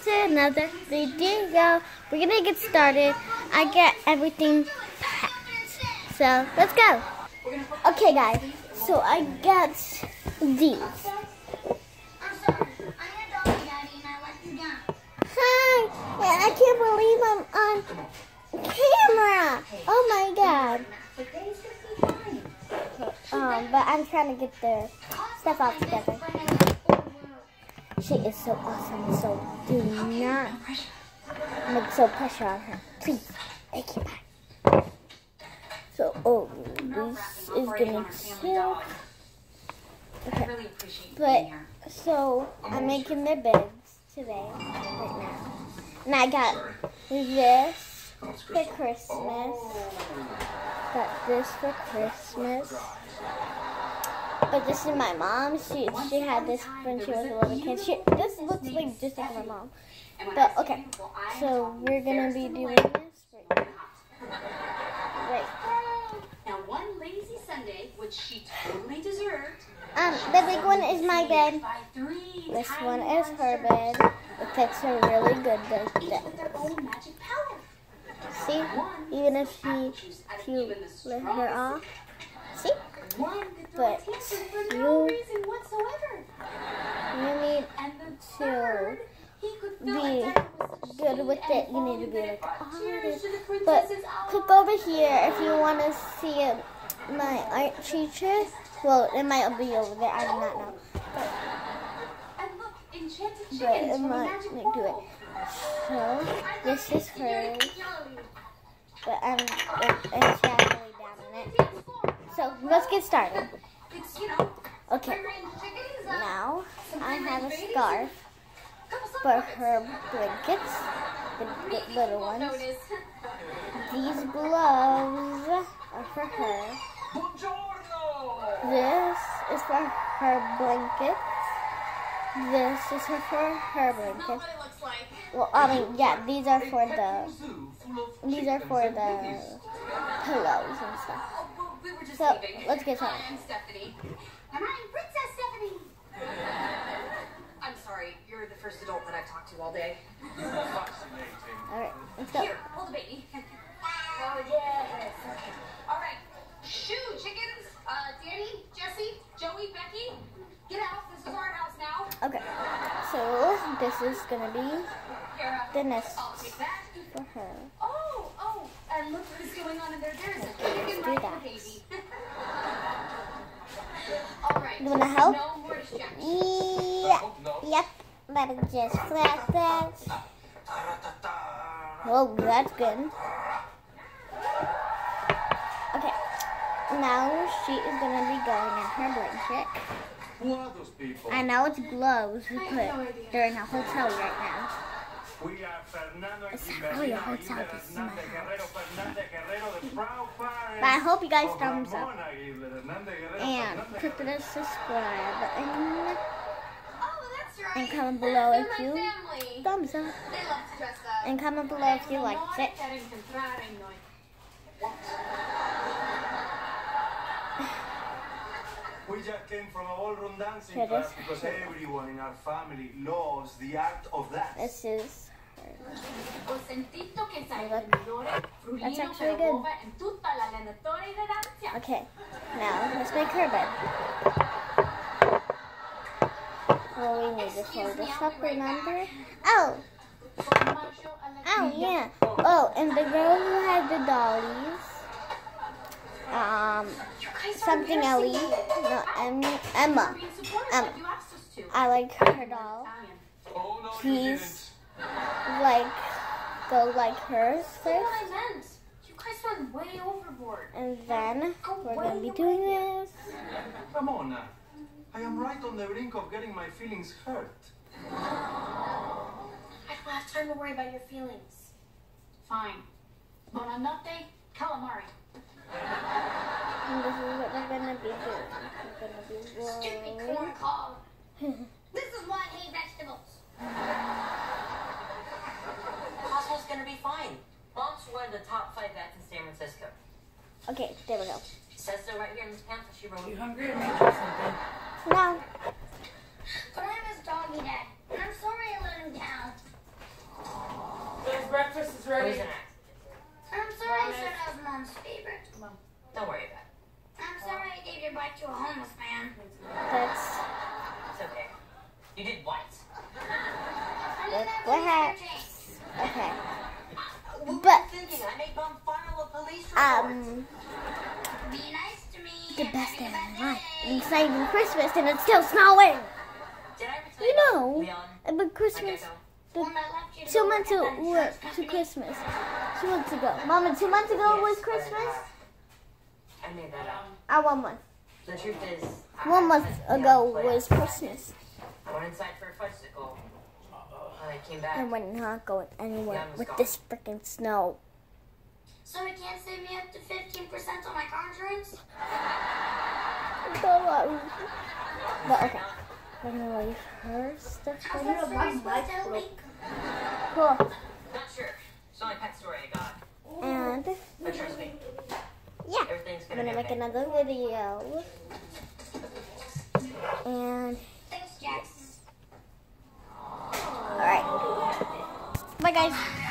to another video. We're gonna get started. I get everything packed. So let's go. Okay guys, so I got these. Hi, I can't believe I'm on camera. Oh my god. But I'm trying to get the stuff all together. She is so awesome, so do not make so pressure on her. Please, make it back. So, this is gonna chill. Okay, but, so, I'm making their beds today, right now. And I got this for Christmas. Got this for Christmas. But this is my mom. She had this when she was a little kid. This looks like just like my mom. But okay, so we're gonna be doing this right now. Right. Now one lazy Sunday, which she totally deserved. The big one is my bed. This one is her bed. It fits her really good. See, even if she let her off. See? But you need to be good with it. You need to be like, oh, but click over here if you want to see my art teacher. Well, it might be over there. I do not know. But it might do it. So this is hers. But it's actually down in it. So let's get started. Okay, now I have a scarf for her blankets, the little ones. These gloves are for her. This is for her blankets. This is for her blankets. Well, yeah, these are for the pillows and stuff. So, let's get started. I'm Stephanie. And I'm Princess Stephanie. I'm sorry, you're the first adult that I've talked to all day. Alright, let's go. Here, hold the baby. Oh, yes. Alright, shoo, chickens. Danny, Jesse, Joey, Becky, get out. This is our house now. Okay, so this is gonna be the nest for her. Oh, and look what's going on in there. There's a Let's do that. baby. All right. You wanna help? No more distractions. Yeah. Yep. Better just flash that. Oh, that's good. Okay. Now she is gonna be going in her blanket. Who are those people? I know it's gloves we put during a hotel right now. We are Fernando It's not really a hotel, this is my house. But But I hope you guys thumbs up. And click the subscribe button. Oh, that's right. And comment below if They're you my family. thumbs up. They love to dress up. And comment below if you liked it. We just came from a ballroom dancing class because everyone in our family loves the art of that. This is That's actually good. Okay, now let's make her bed. Well, we need to fold this up, remember? Oh, yeah. Oh, and the girl who had the dollies, something Ellie, no, Emma. I like her doll. Please, go like hers first. You guys went way overboard. And then we're gonna be doing this. Ramona, I am right on the brink of getting my feelings hurt. I don't have time to worry about your feelings. Fine. Buonanotte, calamari. And this is what we're gonna be doing. We're gonna be Stupid rolling. corn cob. This is why I hate vegetables. Cosmo's gonna be fine. Mom's one of the top 5 vets in San Francisco. Okay, there we go. Says so right here in this pamphlet she wrote. You hungry? I made you something. No. But I miss Doggy Dad. And I'm sorry I let him down. It was an accident. I'm sorry I said I was Mom's favorite. Don't worry about it. I'm sorry I gave your bike to a homeless man. That's It's okay. You did what? what happened. Okay. What But, were you thinking? I made Mom file a police report. Be nice to me. the I'm best day having a of bad my life. day. It's not even Christmas and it's still snowing. Did I ever tell You about know, Leon? but My Christmas, gecko? When I left you to 2 go months work at the ago, insurance to company. Christmas. 2 months ago. Mama, 2 months ago was Yes, Christmas? but, I made that up. 1 month. The truth is, 1 month I ago played was outside. Christmas. I went inside for a fudgesicle. When I came back, And we're not going anywhere Yeah, I was with gone. this freaking snow. So it can't save me up to 15% on my car insurance? But okay. We're gonna leave her stuff How's for that you. story supposed to help me? Cool. not sure. It's only pet story I got. And But trust me, yeah, everything's I'm gonna gonna be make okay. another video. And Thanks, Jax. alright. Bye guys.